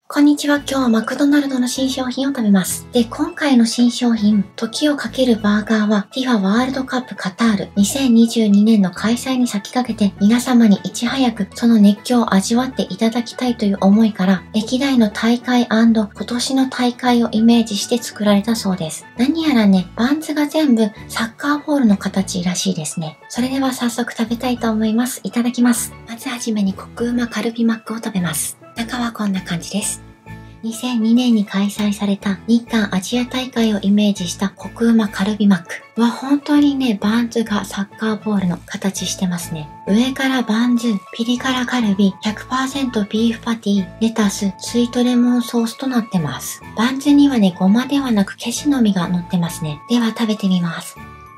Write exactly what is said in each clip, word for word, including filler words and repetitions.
こんにちは。今日はマクドナルドの新商品を食べます。で、今回の新商品、時をかけるバーガーは フィファ ワールドカップカタールにせんにじゅうにねんの開催に先駆けて皆様にいち早くその熱狂を味わっていただきたいという思いから歴代の大会&今年の大会をイメージして作られたそうです。何やらね、バンズが全部サッカーボールの形らしいですね。それでは早速食べたいと思います。いただきます。まずはじめにコクうまカルビマックを食べます。中はこんな感じです。にせんにねんに開催された日韓アジア大会をイメージしたコクうまカルビマックは本当にね、バンズがサッカーボールの形してますね。上からバンズ、ピリ辛カルビ、ひゃくパーセント ビーフパティ、レタス、スイートレモンソースとなってます。バンズにはね、ごまではなくケシの実が乗ってますね。では食べてみます。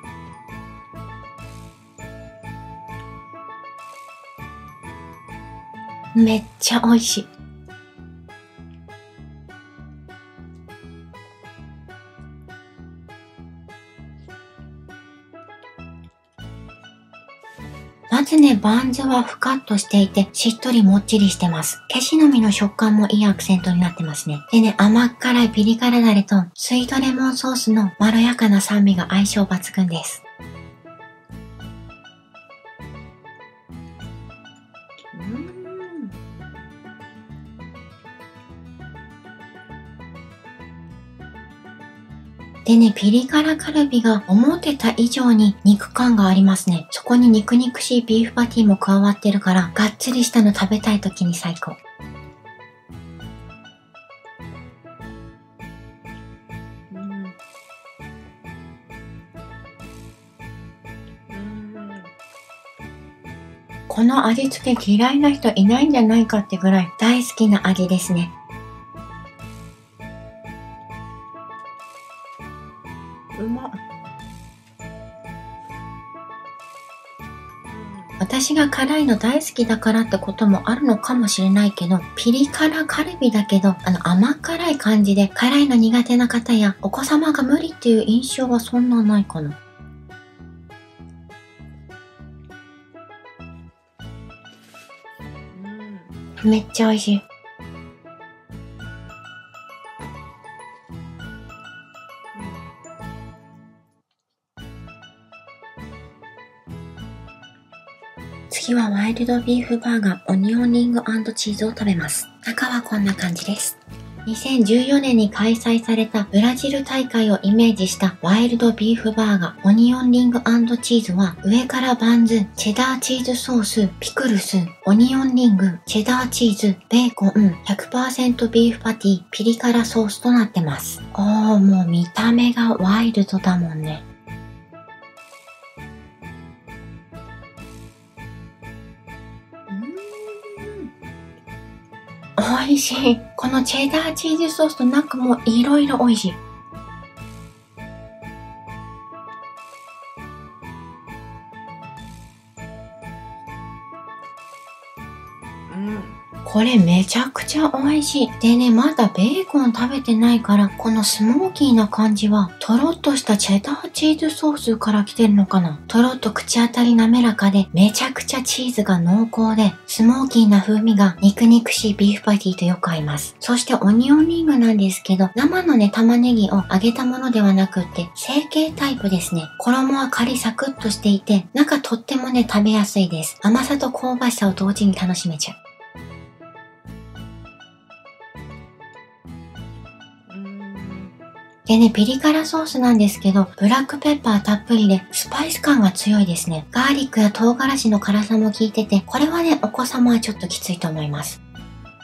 めっちゃ美味しい。まずね、バンズはふかっとしていて、しっとりもっちりしてます。ケシの実の食感もいいアクセントになってますね。でね、甘っ辛いピリ辛ダレと、スイートレモンソースのまろやかな酸味が相性抜群です。うーん。でね、ピリ辛カルビが思ってた以上に肉感がありますね。そこに肉肉しいビーフパティも加わってるから、がっつりしたの食べたい時に最高。うん。うん。この味付け嫌いな人いないんじゃないかってぐらい大好きな味ですね。うまっ。私が辛いの大好きだからってこともあるのかもしれないけど、ピリ辛カルビだけど、あの甘辛い感じで辛いの苦手な方やお子様が無理っていう印象はそんなないかな。うん、めっちゃ美味しい。次はワイルドビーフバーガーオニオンリング&チーズを食べます。中はこんな感じです。にせんじゅうよねんに開催されたブラジル大会をイメージしたワイルドビーフバーガーオニオンリング&チーズは上からバンズ、チェダーチーズソース、ピクルス、オニオンリング、チェダーチーズ、ベーコン、ひゃくパーセント ビーフパティ、ピリ辛ソースとなってます。おー、もう見た目がワイルドだもんね。美味しい。このチェダーチーズソースと中もいろいろ美味しい。うん。これめちゃくちゃ美味しい。でね、まだベーコン食べてないから、このスモーキーな感じは、とろっとしたチェダーチーズソースから来てるのかな。とろっと口当たり滑らかで、めちゃくちゃチーズが濃厚で、スモーキーな風味が肉肉しいビーフパティとよく合います。そしてオニオンリングなんですけど、生のね、玉ねぎを揚げたものではなくって、成形タイプですね。衣はカリサクッとしていて、中とってもね、食べやすいです。甘さと香ばしさを同時に楽しめちゃう。でね、ピリ辛ソースなんですけど、ブラックペッパーたっぷりで、スパイス感が強いですね。ガーリックや唐辛子の辛さも効いてて、これはね、お子様はちょっときついと思います。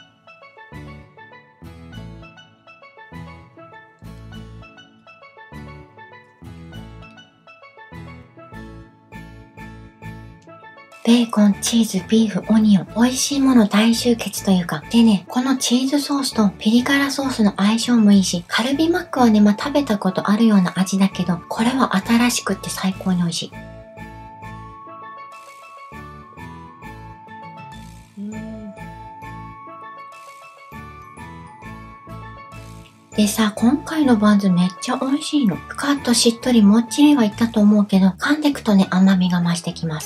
ベーコン、チーズ、ビーフ、オニオン、美味しいもの大集結というか。でね、このチーズソースとピリ辛ソースの相性もいいし、カルビマックはね、まあ、食べたことあるような味だけど、これは新しくって最高に美味しい。でさ、今回のバンズめっちゃ美味しいの。ふかっとしっとりもっちりはいったと思うけど、噛んでくとね、甘みが増してきます。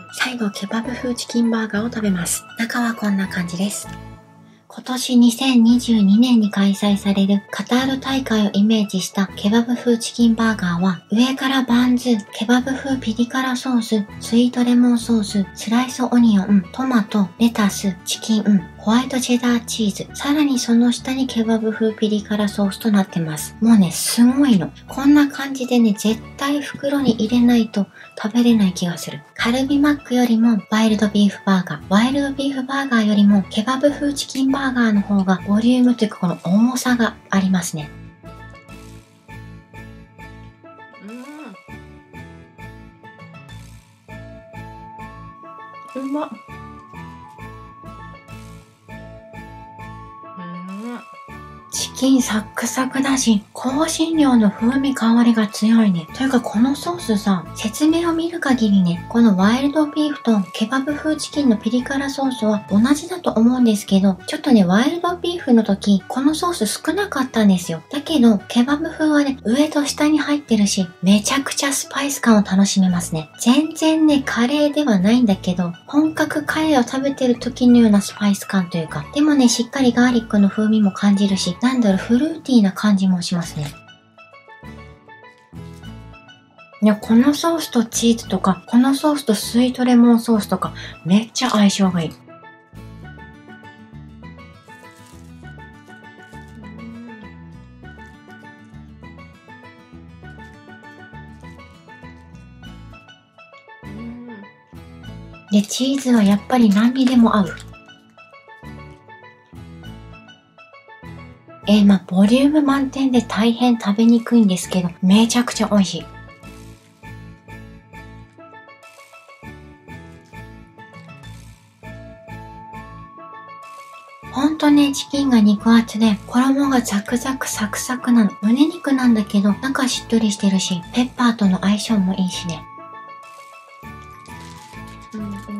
最後ケバブ風チキンバーガーを食べます。中はこんな感じです。今年にせんにじゅうにねんに開催されるカタール大会をイメージしたケバブ風チキンバーガーは、上からバンズ、ケバブ風ピリ辛ソース、スイートレモンソース、スライスオニオン、トマト、レタス、チキン、ホワイトチェダーチーズ、さらにその下にケバブ風ピリ辛ソースとなってます。もうね、すごいの。こんな感じでね、絶対袋に入れないと食べれない気がする。カルビマックよりもワイルドビーフバーガー、ワイルドビーフバーガーよりもケバブ風チキンバーガーの方がボリュームというかこの重さがありますね。うん。うまっ。チキンサックサクだし、香辛料の風味香りが強いね。というかこのソースさ、説明を見る限りね、このワイルドビーフとケバブ風チキンのピリ辛ソースは同じだと思うんですけど、ちょっとね、ワイルドビーフの時、このソース少なかったんですよ。だけど、ケバブ風はね、上と下に入ってるし、めちゃくちゃスパイス感を楽しめますね。全然ね、カレーではないんだけど、本格カレーを食べてる時のようなスパイス感というか、でもね、しっかりガーリックの風味も感じるし、なんだろう、フルーティーな感じもしますね。いや、このソースとチーズとか、このソースとスイートレモンソースとか、めっちゃ相性がいい。で、チーズはやっぱり何にでも合う。えー、まあ、ボリューム満点で大変食べにくいんですけど、めちゃくちゃ美味しい。ほんとね、チキンが肉厚で、衣がザクザクサクサクなの。胸肉なんだけど、中しっとりしてるし、ペッパーとの相性もいいしね。うん、美味しい。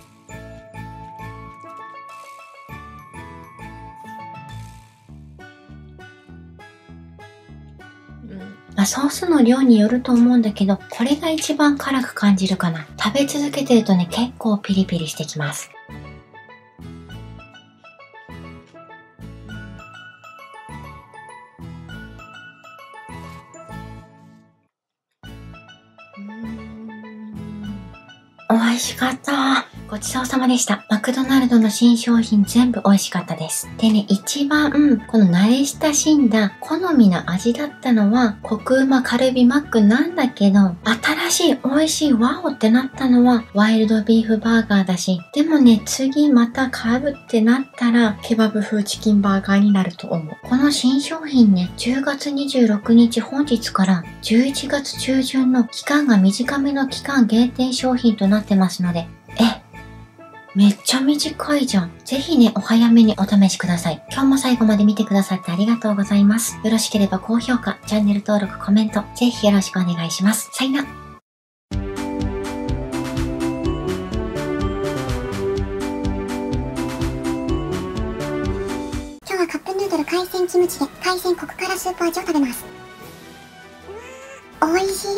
まあ、ソースの量によると思うんだけど、これが一番辛く感じるかな。食べ続けてるとね、結構ピリピリしてきます。美味しかった。ごちそうさまでした。マクドナルドの新商品全部美味しかったです。でね、一番この慣れ親しんだ好みな味だったのはコクうまカルビマックなんだけど、新しい美味しいワオってなったのはワイルドビーフバーガーだし、でもね、次また買うってなったらケバブ風チキンバーガーになると思う。この新商品ね、じゅうがつにじゅうろくにち本日からじゅういちがつちゅうじゅんの期間が短めの期間限定商品となってますので、え、めっちゃ短いじゃん。ぜひね、お早めにお試しください。今日も最後まで見てくださってありがとうございます。よろしければ高評価、チャンネル登録、コメント、ぜひよろしくお願いします。さよなら。 今日はカップヌードル海鮮キムチで海鮮コク辛スープ味を食べます。おいしい。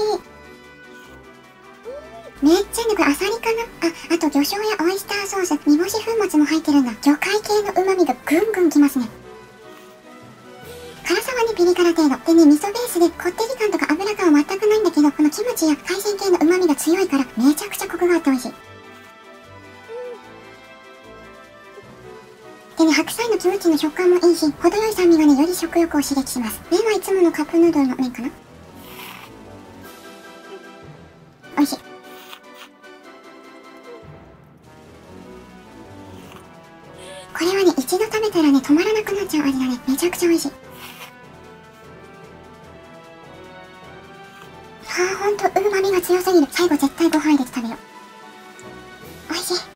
めっちゃね、これアサリかなあ、あと魚醤やオイスターソース、煮干し粉末も入ってるんだ。魚介系の旨味がぐんぐんきますね。辛さはね、ピリ辛程度。でね、味噌ベースでこってり感とか油感は全くないんだけど、このキムチや海鮮系の旨味が強いからめちゃくちゃコクがあって美味しい。でね、白菜のキムチの食感もいいし、程よい酸味がね、より食欲を刺激します。麺はいつものカップヌードルの麺かな。美味しい。これはね、一度食べたらね、止まらなくなっちゃう味だね。めちゃくちゃ美味しい。あー、ほんと、旨味が強すぎる。最後絶対ご飯入れて食べよう。美味しい。